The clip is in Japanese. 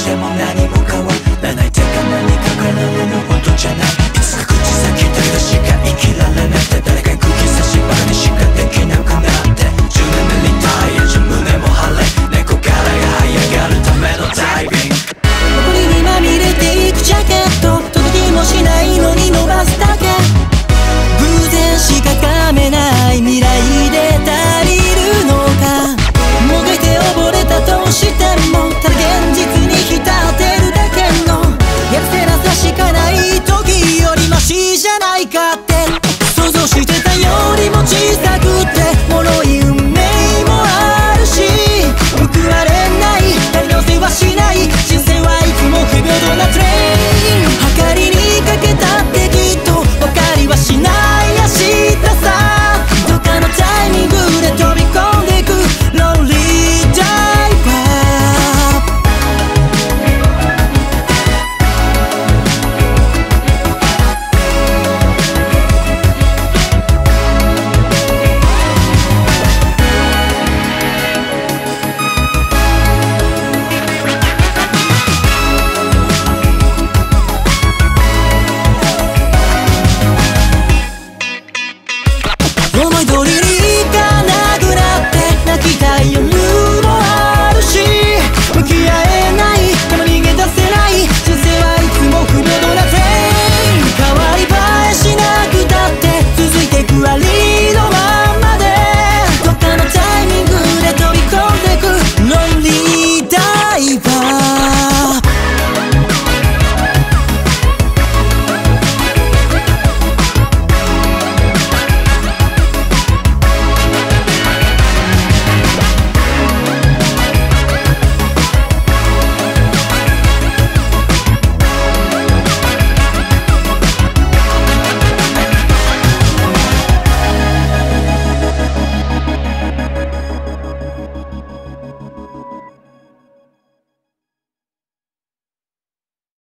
しても何も変わらない。てか何かがられるほどじゃない。いつか口先だけしか生きられなくて、誰かに釘刺し場にしかできなくなって、10年目リタイアじゃ胸も張れ、猫からが這い上がるためのダイビング。 埃にまみれていくジャケット、届きもしないのに伸ばすだけ。偶然しか噛めない未来で足りるのか。もがいて溺れたとしても